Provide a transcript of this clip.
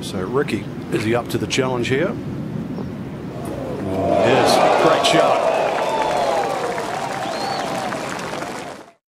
So Rickie, is he up to the challenge here? Yes, great shot.